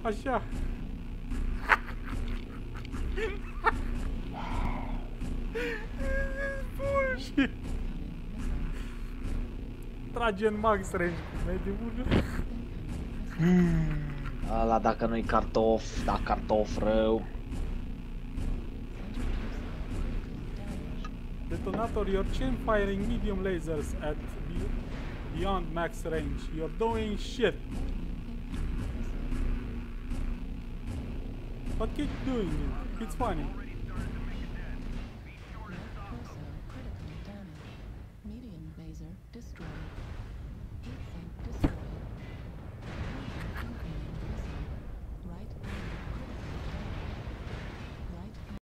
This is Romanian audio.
Așa. Bullshit. Trage în max range cu mediul. Ăla dacă nu-i cartof, da cartof rău. Detonator, you're chain firing medium lasers at beyond max range. You're doing shit. But keep doing it. It's funny.